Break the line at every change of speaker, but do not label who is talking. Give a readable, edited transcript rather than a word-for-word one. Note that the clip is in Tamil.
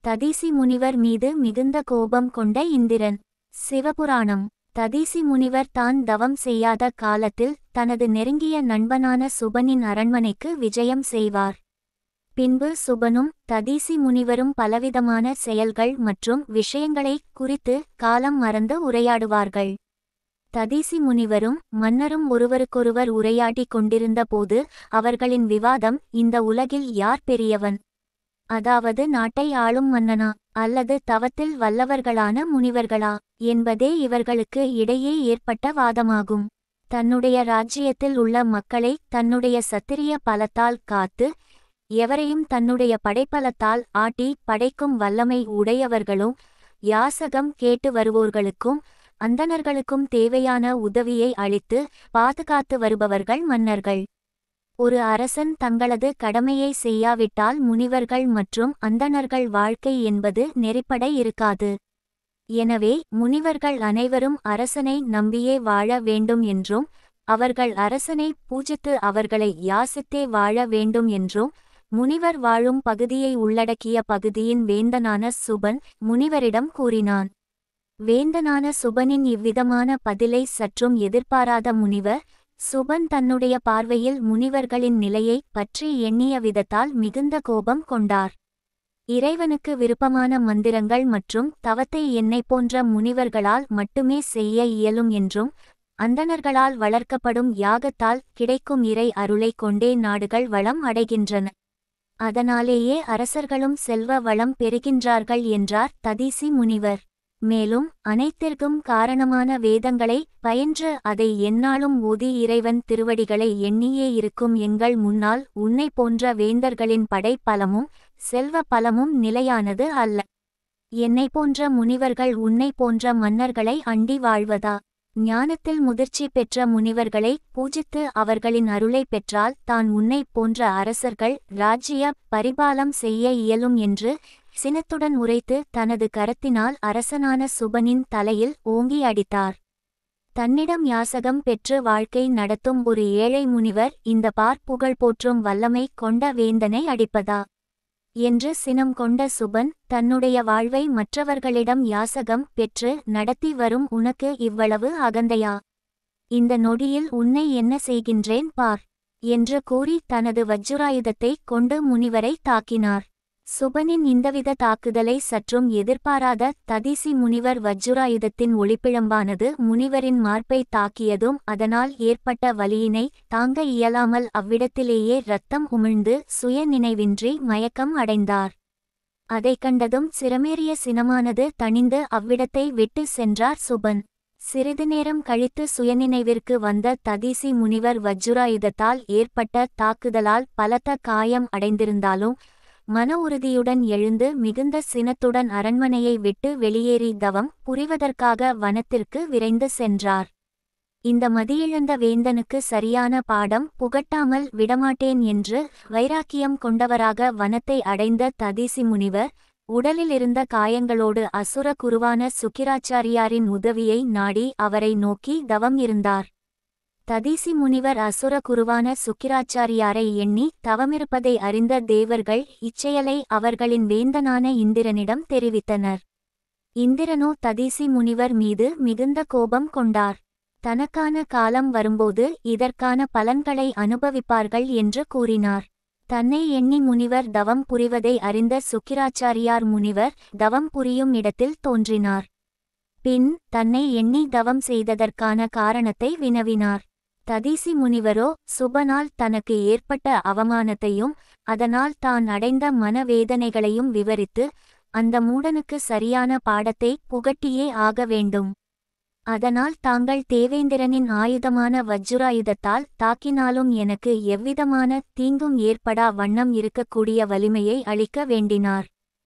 ததீசி முனிவர் மீது மிகுந்த கோபம் கொண்ட இந்திரன். சிவபுராணம். ததீசி முனிவர் தான் தவம் செய்யாத காலத்தில் தனது நெருங்கிய நண்பனான சுபனின் அரண்மனைக்கு விஜயம் செய்வார். பின்பு சுபனும் ததீசி முனிவரும் பலவிதமான செயல்கள் மற்றும் விஷயங்களை குறித்து காலம் மறந்து உரையாடுவார்கள். ததீசி முனிவரும் மன்னரும் ஒருவருக்கொருவர் உரையாடிக் கொண்டிருந்த போது அவர்களின் விவாதம் இந்த உலகில் யார் பெரியவன், அதாவது நாட்டை ஆளும் மன்னனா அல்லது தவத்தில் வல்லவர்களான முனிவர்களா என்பதே இவர்களுக்கு இடையே ஏற்பட்ட வாதமாகும். தன்னுடைய ராஜ்யத்தில் உள்ள மக்களை தன்னுடைய சத்திரிய பலத்தால் காத்து எவரையும் தன்னுடைய படைப்பலத்தால் ஆட்டி படைக்கும் வல்லமை உடையவர்களும் யாசகம் கேட்டு வருவோர்களுக்கும் அந்தணர்களுக்கும் தேவையான உதவியை அளித்து பாதுகாத்து வருபவர்கள் மன்னர்கள். ஒரு அரசன் தங்களது கடமையை செய்யாவிட்டால் முனிவர்கள் மற்றும் அந்தணர்கள் வாழ்க்கை என்பது நெறிப்பட இருக்காது. எனவே முனிவர்கள் அனைவரும் அரசனை நம்பியே வாழ வேண்டும் என்றும் அவர்கள் அரசனை பூஜித்து அவர்களை யாசித்தே வாழ வேண்டும் என்றும் முனிவர் வாழும் பகுதியை உள்ளடக்கிய பகுதியின் வேந்தனான சுபன் முனிவரிடம் கூறினான். வேந்தனான சுபனின் இவ்விதமான பதிலை சற்றும் எதிர்பாராத முனிவர் சுபன் தன்னுடைய பார்வையில் முனிவர்களின் நிலையை பற்றி எண்ணிய விதத்தால் மிகுந்த கோபம் கொண்டார். இறைவனுக்கு விருப்பமான மந்திரங்கள் மற்றும் தவத்தை என்னை போன்ற முனிவர்களால் மட்டுமே செய்ய இயலும் என்றும் அந்தணர்களால் வளர்க்கப்படும் யாகத்தால் கிடைக்கும் இறை அருளை கொண்டே நாடுகள் வளம் அடைகின்றன, அதனாலேயே அரசர்களும் செல்வ வளம் பெறுகின்றார்கள் என்றார் ததீசி முனிவர். மேலும் அனைத்திற்கும் காரணமான வேதங்களை பயின்று அதை எந்நாளும் ஓதி இறைவன் திருவடிகளை எண்ணியே இருக்கும் எங்கள் முன்னால் உன்னை போன்ற வேந்தர்களின் படை பலமும் செல்வ பலமும் நிலையானது அல்ல. என்னை போன்ற முனிவர்கள் உன்னை போன்ற மன்னர்களை அண்டி வாழ்வதா? ஞானத்தில் முதிர்ச்சி பெற்ற முனிவர்களை பூஜித்து அவர்களின் அருளை பெற்றால் தான் உன்னை போன்ற அரசர்கள் ராஜ்ய பரிபாலம் செய்ய இயலும் என்று சினத்துடன் உரைத்து தனது கரத்தினால் அரசனான சுபனின் தலையில் ஓங்கி அடித்தார். தன்னிடம் யாசகம் பெற்று வாழ்க்கை நடத்தும் ஒரு ஏழை முனிவர் இந்த புகழ் போற்றும் வல்லமை கொண்ட வேந்தனை அடிப்பதா என்று சினம் கொண்ட சுபன் தன்னுடைய வாழ்வை மற்றவர்களிடம் யாசகம் பெற்று நடத்தி வரும் உனக்கு இவ்வளவு அகந்தையா? இந்த நொடியில் உன்னை என்ன செய்கின்றேன் பார் என்று கூறி தனது வஜ்ராயுதத்தை கொண்டு முனிவரை தாக்கினார். சுபனின் இந்தவித தாக்குதலை சற்றும் எதிர்பாராத ததீசி முனிவர் வஜ்ராயுதத்தின் ஒளிப்பிழம்பானது முனிவரின் மார்பை தாக்கியதும் அதனால் ஏற்பட்ட வலியினை தாங்க இயலாமல் அவ்விடத்திலேயே இரத்தம் உமிழ்ந்து சுய நினைவின்றி மயக்கம் அடைந்தார். அதைக் கண்டதும் சிரமேறிய சினமானது தணிந்து அவ்விடத்தை விட்டு சென்றார் சுபன். சிறிது நேரம் கழித்து சுயநினைவிற்கு வந்த ததீசி முனிவர் வஜ்ராயுதத்தால் ஏற்பட்ட தாக்குதலால் பலத்த காயம் அடைந்திருந்தாலும் மன உறுதியுடன் எழுந்து மிகுந்த சினத்துடன் அரண்மனையை விட்டு வெளியேறி தவம் புரிவதற்காக வனத்திற்கு விரைந்து சென்றார். இந்த மதியிழந்த வேந்தனுக்கு சரியான பாடம் புகட்டாமல் விடமாட்டேன் என்று வைராக்கியம் கொண்டவராக வனத்தை அடைந்த ததீசி முனிவர் உடலில் இருந்த காயங்களோடு அசுர குருவான சுக்கிராச்சாரியாரின் உதவியை நாடி அவரை நோக்கி தவம் இருந்தார். ததீசி முனிவர் அசுர குருவான சுக்கிராச்சாரியாரை எண்ணி தவமிருப்பதை அறிந்த தேவர்கள் இச்செயலை அவர்களின் வேந்தனான இந்திரனிடம் தெரிவித்தனர். இந்திரனோ ததீசி முனிவர் மீது மிகுந்த கோபம் கொண்டார். தனக்கான காலம் வரும்போது இதற்கான பலன்களை அனுபவிப்பார்கள் என்று கூறினார். தன்னை எண்ணி முனிவர் தவம் புரிவதை அறிந்த சுக்கிராச்சாரியார் முனிவர் தவம் புரியும் இடத்தில் தோன்றினார். பின் தன்னை எண்ணி தவம் செய்ததற்கான காரணத்தை வினவினார். ததீசி முனிவரோ சுபனால் தனக்கு ஏற்பட்ட அவமானத்தையும் அதனால் தான் அடைந்த மனவேதனைகளையும் விவரித்து அந்த மூடனுக்கு சரியான பாடத்தை புகட்டியே ஆக வேண்டும், அதனால் தாங்கள் தேவேந்திரனின் ஆயுதமான வஜ்ராயுதத்தால் தாக்கினாலும் எனக்கு எவ்விதமான தீங்கும் ஏற்படா வண்ணம் இருக்கக்கூடிய வலிமையை அளிக்க வேண்டினார்.